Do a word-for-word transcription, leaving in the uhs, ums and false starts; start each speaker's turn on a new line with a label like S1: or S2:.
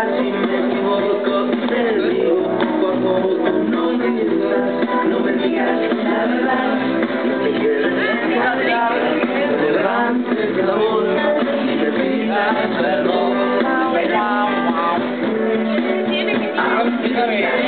S1: digas si me equivoco, te digo poco a poco, no me mientas, no me digas la verdad, no me quieres hablar, no levantes la voz, ni me pidas perdón.